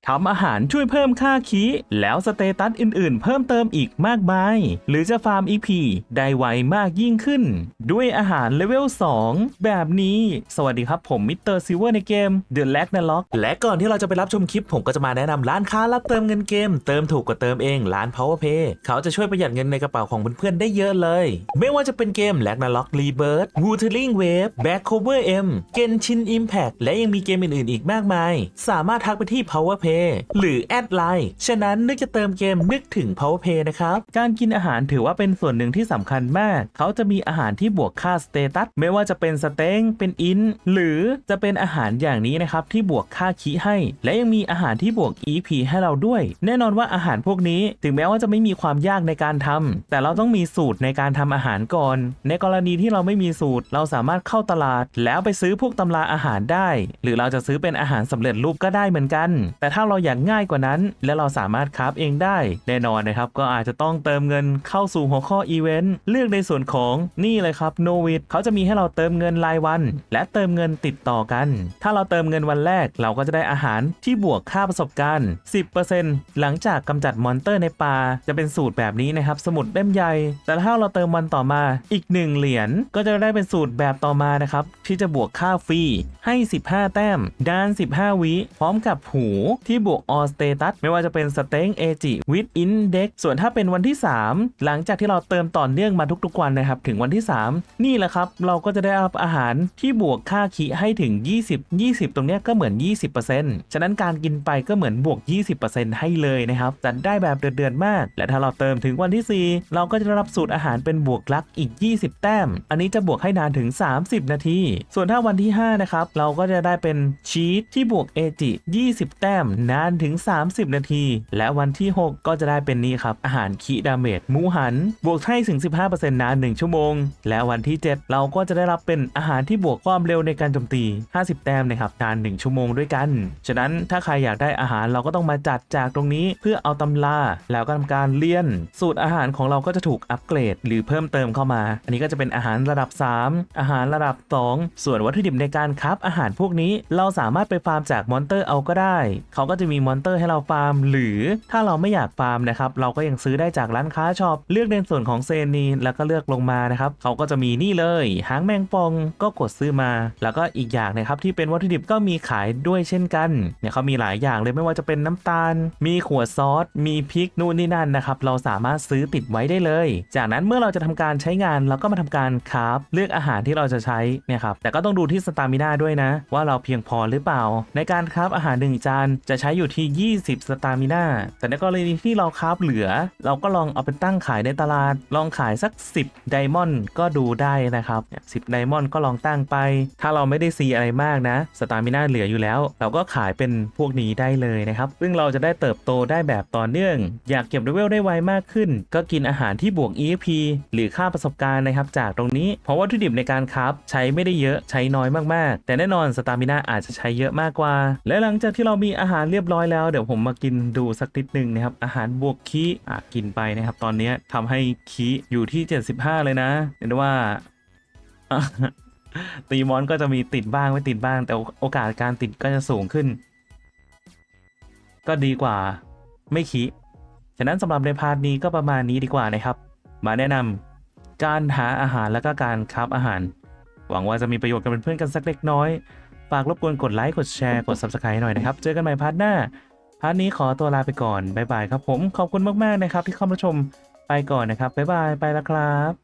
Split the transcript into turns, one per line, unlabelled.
ทำอาหารช่วยเพิ่มค่าคีแล้วสเตตัสอื่นๆเพิ่มเติมอีกมากมายหรือจะฟาร์ม EP ได้ไวมากยิ่งขึ้นด้วยอาหารเลเวล 2 แบบนี้สวัสดีครับผมมิสเตอร์ซิลเวอร์ในเกม The Ragnarok และก่อนที่เราจะไปรับชมคลิปผมก็จะมาแนะนำร้านค้ารับเติมเงินเกมเติมถูกกว่าเติมเองร้าน PowerPay เขาจะช่วยประหยัดเงินในกระเป๋าของเพื่อนๆได้เยอะเลยไม่ว่าจะเป็นเกม Ragnarok Rebirth Wuthering Waves Backcover M Genshin Impact และยังมีเกมอื่นๆอีกมากมายสามารถทักไปที่ PowerPay หรือแอดไลน์ฉะนั้นนึกจะเติมเกมนึกถึง PowerPay นะครับการกินอาหารถือว่าเป็นส่วนหนึ่งที่สำคัญมากเขาจะมีอาหารที่บวกค่าสเตตัสไม่ว่าจะเป็นสเต็งเป็นอินหรือจะเป็นอาหารอย่างนี้นะครับที่บวกค่าคิให้และยังมีอาหารที่บวก EP ให้เราด้วยแน่นอนว่าอาหารพวกนี้ถึงแม้ว่าจะไม่มีความยากในการทำแต่เราต้องมีสูตรในการทำอาหารก่อนในกรณีที่เราไม่มีสูตรเราสามารถเข้าตลาดแล้วไปซื้อพวกตำราอาหารได้หรือเราจะซื้อเป็นอาหารสำเร็จรูปก็ได้เหมือนกันแต่ถ้าเราอยากง่ายกว่านั้นและเราสามารถคราฟเองได้แน่นอนนะครับก็อาจจะต้องเติมเงินเข้าสู่หัวข้ออีเวนต์เลือกในส่วนของนี่เลยครับโนวิดเขาจะมีให้เราเติมเงินรายวันและเติมเงินติดต่อกันถ้าเราเติมเงินวันแรกเราก็จะได้อาหารที่บวกค่าประสบการณ์ 10% หลังจากกำจัดมอนเตอร์ในป่าจะเป็นสูตรแบบนี้นะครับสมุดเล่มใหญ่แต่ถ้าเราเติมวันต่อมาอีก1เหรียญก็จะได้เป็นสูตรแบบต่อมานะครับที่จะบวกค่าฟรีให้15แต้มดาน15วิพร้อมกับหูที่บวกออสเตตัสไม่ว่าจะเป็นสเต็งเอจิวิดอินเด็กส่วนถ้าเป็นวันที่3หลังจากที่เราเติมต่อเนื่องมาทุกๆวันนะครับถึงวันที่3นี่แหละครับเราก็จะได้รับอาหารที่บวกค่าคิให้ถึง20ตรงเนี้ยก็เหมือน 20% ฉะนั้นการกินไปก็เหมือนบวก 20% ให้เลยนะครับจัดได้แบบเดือดๆมากและถ้าเราเติมถึงวันที่4เราก็จะรับสูตรอาหารเป็นบวกลักอีก20แต้มอันนี้จะบวกให้นานถึง30นาทีส่วนถ้าวันที่5นะครับเราก็จะได้เป็นชีสที่บวกเอจิ20แต้มนานถึง30นาทีและวันที่6ก็จะได้เป็นนี่ครับอาหารคิดาเมจหมูหันบวกให้ถึง 15% นาน1ชั่วโมงและวันที่7เราก็จะได้รับเป็นอาหารที่บวกความเร็วในการโจมตี50แต้มนะครับนาน1ชั่วโมงด้วยกันฉะนั้นถ้าใครอยากได้อาหารเราก็ต้องมาจัดจากตรงนี้เพื่อเอาตำราแล้วก็ทำการเลียนสูตรอาหารของเราก็จะถูกอัปเกรดหรือเพิ่มเติมเข้ามาอันนี้ก็จะเป็นอาหารระดับ3อาหารระดับ2ส่วนวัตถุดิบในการคราฟอาหารพวกนี้เราสามารถไปฟาร์มจากมอนเตอร์เอาก็ได้เขาก็จะมีมอนเตอร์ให้เราฟาร์มหรือถ้าเราไม่อยากฟาร์มนะครับเราก็ยังซื้อได้จากร้านค้าช็อปเลือกในส่วนของเซนีแล้วก็เลือกลงมานะครับเขาก็จะมีนี่เลยหางแมงปองก็กดซื้อมาแล้วก็อีกอย่างนะครับที่เป็นวัตถุดิบก็มีขายด้วยเช่นกันเนี่ยเขามีหลายอย่างเลยไม่ว่าจะเป็นน้ำตาลมีขวดซอสมีพริกนู่นนี่นั่นนะครับเราสามารถซื้อติดไว้ได้เลยจากนั้นเมื่อเราจะทำการใช้งานเราก็มาทำการคราฟเลือกอาหารที่เราจะใช้เนี่ยครับแต่ก็ต้องดูที่สตามิน่าด้วยนะว่าเราเพียงพอหรือเปล่าในการคราฟอาหาร1จานจะใช้อยู่ที่20สตามิน่าแต่ในกรณีที่เราคราฟเหลือเราก็ลองเอาไปตั้งขายในตลาดลองขายสัก10ไดมอนด์ก็ดูได้นะครับ10ไดมอนด์ก็ลองตั้งไปถ้าเราไม่ได้ซีอะไรมากนะสตามิน่าเหลืออยู่แล้วเราก็ขายเป็นพวกนี้ได้เลยนะครับซึ่งเราจะได้เติบโตได้แบบต่อเนื่องอยากเก็บเลเวลได้ไวมากขึ้นก็กินอาหารที่บวก EP หรือค่าประสบการณ์นะครับจากตรงนี้เพราะวัตถุดิบในการคราฟใช้ไม่ได้เยอะใช้น้อยมากๆแต่แน่นอนสตามิน่าอาจจะใช้เยอะมากกว่าและหลังจากที่เรามีอาหารเรียบร้อยแล้วเดี๋ยวผมมากินดูสักนิดนึงนะครับอาหารบวกคีกินไปนะครับตอนนี้ทำให้คีอยู่ที่75เลยนะเห็นว่า ตีมอนก็จะมีติดบ้างไม่ติดบ้างแต่โอกาสการติดก็จะสูงขึ้นก็ดีกว่าไม่คีฉะนั้นสำหรับในพาร์ทนี้ก็ประมาณนี้ดีกว่านะครับมาแนะนำการหาอาหารแล้วก็การคราฟอาหารหวังว่าจะมีประโยชน์กับเพื่อนๆกันสักเล็กน้อยฝากรบกวนกดไลค์กดแชร์กด Subscribe หน่อยนะครับเจอกันใหม่พาร์ทหน้าพาร์ทนี้ขอตัวลาไปก่อนบ๊ายบายครับผมขอบคุณมากๆนะครับที่เข้ามาชมไปก่อนนะครับบ๊ายบายไปแล้วครับ